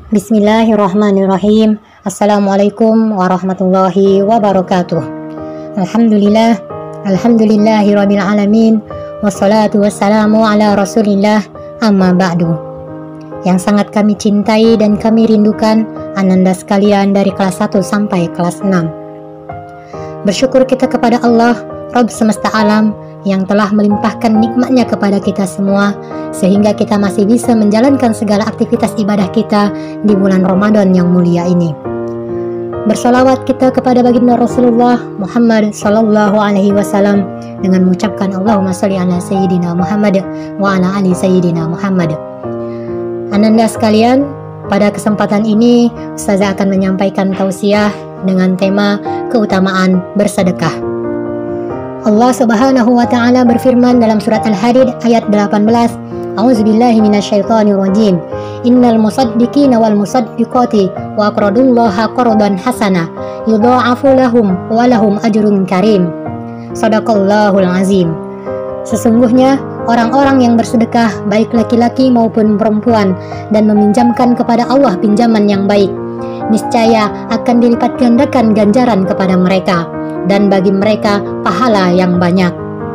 Bismillahirrahmanirrahim. Assalamualaikum warahmatullahi wabarakatuh. Alhamdulillah, alhamdulillahirabbil alamin. Wassalatu wassalamu ala Rasulillah, amma ba'du. Yang sangat kami cintai dan kami rindukan ananda sekalian dari kelas 1 sampai kelas 6. Bersyukur kita kepada Allah, Rabb semesta alam, yang telah melimpahkan nikmatnya kepada kita semua sehingga kita masih bisa menjalankan segala aktivitas ibadah kita di bulan Ramadan yang mulia ini. Bersolawat kita kepada baginda Rasulullah Muhammad sallallahu alaihi wasallam dengan mengucapkan Allahumma sholli ala sayyidina Muhammad wa ala ali sayyidina Muhammad. Ananda sekalian, pada kesempatan ini Ustazah akan menyampaikan tausiah dengan tema keutamaan bersedekah. Allah Subhanahu wa taala berfirman dalam surat Al-Hadid ayat 18, A'udzubillahi minasyaitonirrajim. Innal musaddiqina wal musaddiqati wa aqradullaha qardan hasana yudha'afu lahum wa lahum ajrun karim. Shadaqallahul azim. Sesungguhnya orang-orang yang bersedekah, baik laki-laki maupun perempuan, dan meminjamkan kepada Allah pinjaman yang baik, niscaya akan dilipat gandakan ganjaran kepada mereka, dan bagi mereka pahala yang banyak.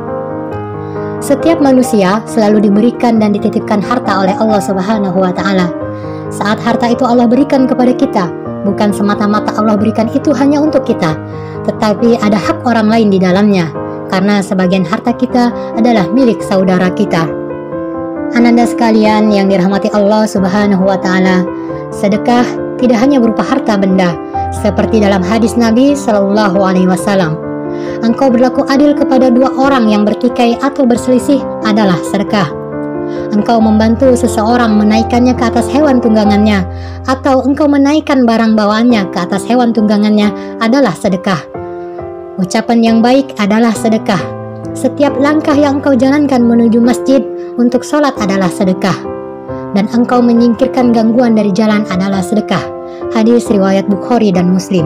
Setiap manusia selalu diberikan dan dititipkan harta oleh Allah Subhanahu wa taala. Saat harta itu Allah berikan kepada kita, bukan semata-mata Allah berikan itu hanya untuk kita, tetapi ada hak orang lain di dalamnya, karena sebagian harta kita adalah milik saudara kita. Ananda sekalian yang dirahmati Allah Subhanahu wa taala, sedekah tidak hanya berupa harta benda, seperti dalam hadis Nabi Shallallahu Alaihi Wasallam. Engkau berlaku adil kepada dua orang yang bertikai atau berselisih adalah sedekah. Engkau membantu seseorang menaikkannya ke atas hewan tunggangannya, atau engkau menaikkan barang bawaannya ke atas hewan tunggangannya adalah sedekah. Ucapan yang baik adalah sedekah. Setiap langkah yang engkau jalankan menuju masjid untuk sholat adalah sedekah. Dan engkau menyingkirkan gangguan dari jalan adalah sedekah. Hadis riwayat Bukhari dan Muslim.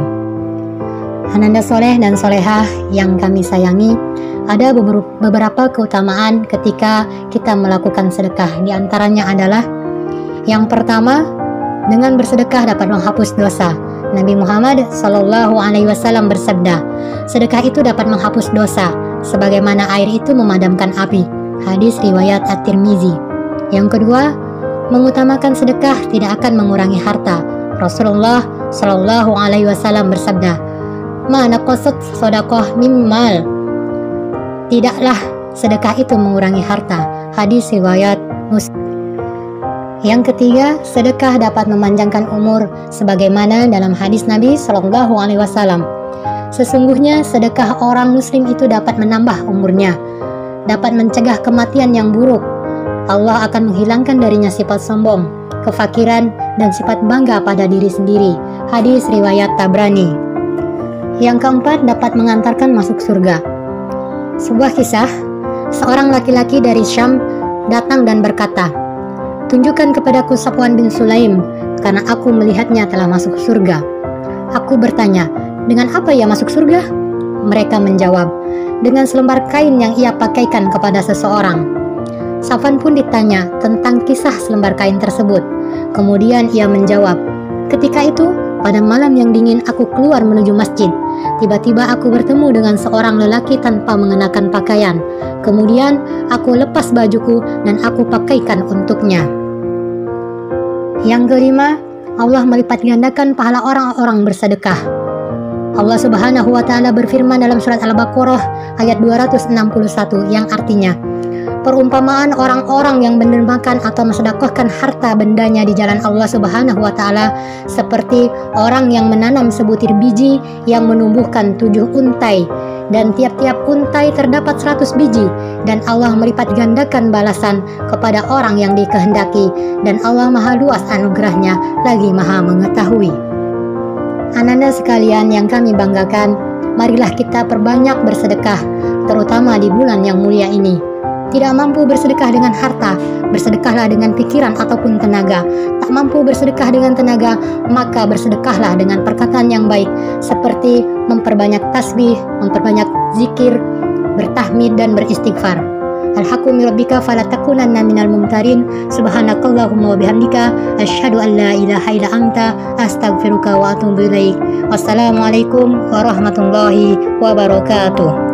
Ananda soleh dan solehah yang kami sayangi, ada beberapa keutamaan ketika kita melakukan sedekah. Di antaranya adalah yang pertama, dengan bersedekah dapat menghapus dosa. Nabi Muhammad Sallallahu Alaihi Wasallam bersabda, sedekah itu dapat menghapus dosa, sebagaimana air itu memadamkan api. Hadis riwayat At-Tirmizi. Yang kedua, mengutamakan sedekah tidak akan mengurangi harta. Rasulullah Shallallahu Alaihi Wasallam bersabda, "Ma naqasat shadaqah mimmal." Tidaklah sedekah itu mengurangi harta. Hadis riwayat Muslim. Yang ketiga, sedekah dapat memanjangkan umur, sebagaimana dalam hadis Nabi Shallallahu Alaihi Wasallam. Sesungguhnya sedekah orang Muslim itu dapat menambah umurnya, dapat mencegah kematian yang buruk. Allah akan menghilangkan darinya sifat sombong, kefakiran, dan sifat bangga pada diri sendiri. Hadis riwayat Tabrani. Yang keempat, dapat mengantarkan masuk surga. Sebuah kisah, seorang laki-laki dari Syam datang dan berkata, "Tunjukkan kepadaku Safwan bin Sulaim, karena aku melihatnya telah masuk surga." Aku bertanya, "Dengan apa ia masuk surga?" Mereka menjawab, "Dengan selembar kain yang ia pakaikan kepada seseorang." Safwan pun ditanya tentang kisah selembar kain tersebut. Kemudian ia menjawab, "Ketika itu, pada malam yang dingin aku keluar menuju masjid. Tiba-tiba aku bertemu dengan seorang lelaki tanpa mengenakan pakaian. Kemudian aku lepas bajuku dan aku pakaikan untuknya." Yang kelima, Allah melipat gandakan pahala orang-orang bersedekah. Allah Subhanahu wa taala berfirman dalam surat Al-Baqarah ayat 261 yang artinya, perumpamaan orang-orang yang mendermakan atau mensedekahkan harta bendanya di jalan Allah Subhanahu wa taala seperti orang yang menanam sebutir biji yang menumbuhkan 7 untai, dan tiap-tiap untai terdapat 100 biji, dan Allah melipat gandakan balasan kepada orang yang dikehendaki, dan Allah maha luas anugerahnya lagi maha mengetahui. Ananda sekalian yang kami banggakan, marilah kita perbanyak bersedekah, terutama di bulan yang mulia ini. Tidak mampu bersedekah dengan harta, bersedekahlah dengan pikiran ataupun tenaga. Tak mampu bersedekah dengan tenaga, maka bersedekahlah dengan perkataan yang baik, seperti memperbanyak tasbih, memperbanyak zikir, bertahmid dan beristighfar. al-haqqu min rabbika fala takunanna minal mumtarin. Subhanakallahumma wa bihamdika asyhadu an la ilaha illa anta astaghfiruka wa atubu ilaik. Wassalamualaikum warahmatullahi wabarakatuh.